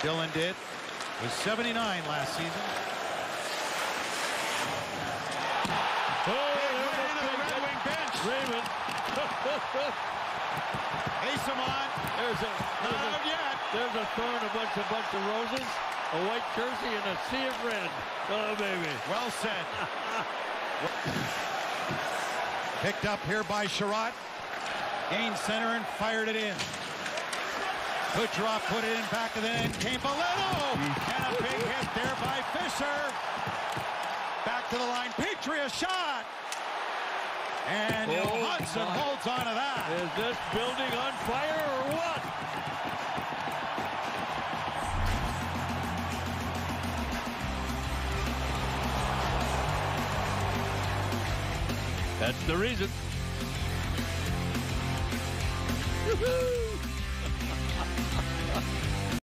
Dylan did. Was 79 last season. Into the Red Wing bench. Raymond. Eyssimont. There's a thorn, a bunch of roses, a white jersey, and a sea of red. Oh, baby. Well said. Picked up here by Sherratt. Gained center and fired it in. Kucherov put it in back of the net. Came Bolero. And a big hit there by Fischer. Back to the line. Petrie, a shot. And Hudson holds on to that. Is this building on fire or what? That's the reason. Woo-hoo!